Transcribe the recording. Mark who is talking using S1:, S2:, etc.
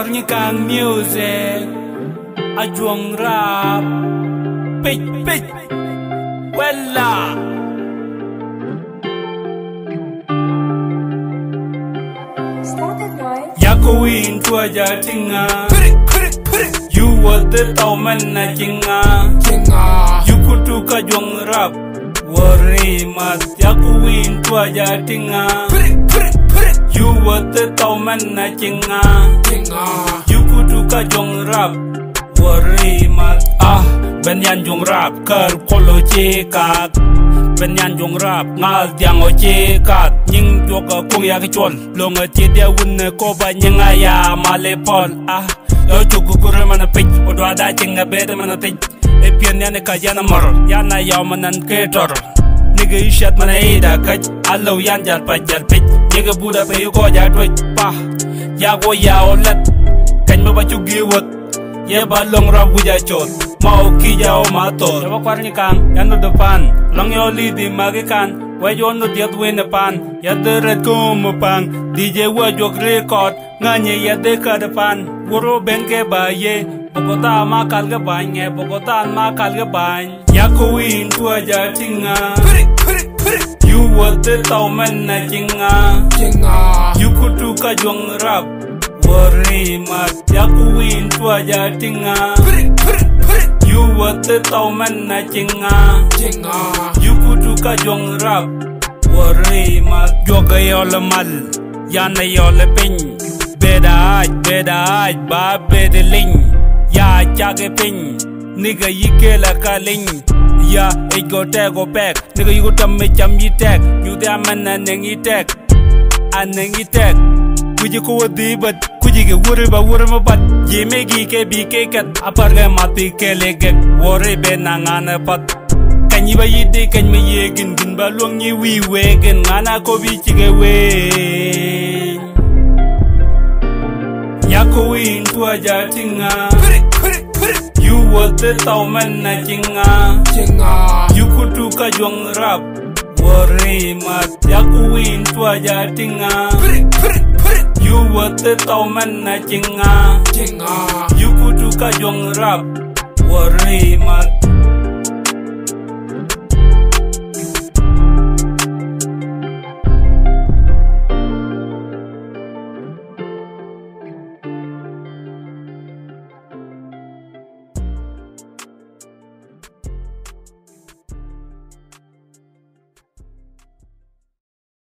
S1: AJOWKANG music, AJOWKANG rap, pitch, Nyawela. Yakuin tua jatinga, you were the Thomas Aban, you could do AJOWKANG rap, worry mat. Yakuin tua jatinga, you were the Thomas Aban, you could do AJOWKANG rap, worry mat. Benyan jong rap ker kolo cekat, benyan jong rap ngal diang o cekat, nying joka kung ya kecol, longa cedia wun ko ba nyinga ya malepol. Yo cukup kurang mana pej, odo ada cenga beda mana tej, epian yana kajana mor, yana yaw manan ketor. Nigga ishat mana ida kaj, allo yan jal pej, nigga buda pe yuko jatwej, ya go ya olet, kany baba cugi wot, ye ba long rap wuja chot. Mau kija o mato AJOWKANG yanu depan long yo lidi magikan we yo no diat win pan ya deret kum pang DJ AJOWKANG record nganye ya de ka depan woro ben ke baye Bogota makal ke banye Bogota makal ke bany yakuin tua jatinga you were the Thomas Aban you could do AJOWKANG rap worry mat yakuin tua jatinga you were the Thomas Aban, you could do AJOWKANG rap, worry mat. Joga yola mal, yana yola pin, beda aj, ba beda ling, ya chage pin, nigga yike la kaling, ya it go tag go back, nigga you go tam me cham yi tag, you da man nengi tag, nengi tag, kuji ko wadi but. Kujiga wuri ma bat yemegi ke bike kat aparga mati ke legek wore be nangana pat kanyi ba yide kany me yegin gin ba luang ni wi wegen ngana ko bi chige we yakuin tua jatinga you were the Thomas Aban you could do AJOWKANG rap worry mat yakuin tua jatinga you were the Thomas Aban, you could do AJOWKANG rap, worry mat.